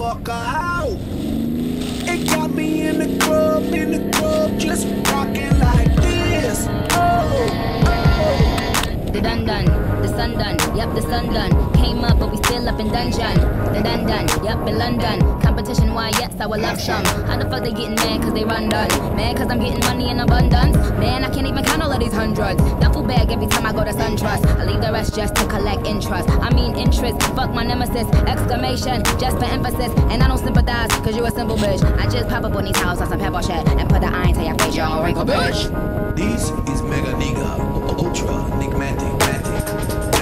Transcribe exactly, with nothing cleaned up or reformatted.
walk out. It got me in the club, in the club, just rocking like this. Oh, oh. The dun dun, the sun done, yep, the sun done. Came up, but we still up in dungeon. The dun dun, yep, in London. Competition, why, yes, I will love some. How the fuck they getting mad cause they run done? Mad cause I'm getting money in abundance. Man, I can't even count all of these hundreds. Duffel bag every time I go to SunTrust. I leave the rest just to collect interest. I mean interest, fuck my nemesis. Exclamation, just for emphasis. And I don't sympathize cause you a simple bitch. I just pop up on these houses on some pepper shit and put the iron to your face, you don't wrinkle bitch. This is Mega Nigga, Ultra Enigmatic, Matic.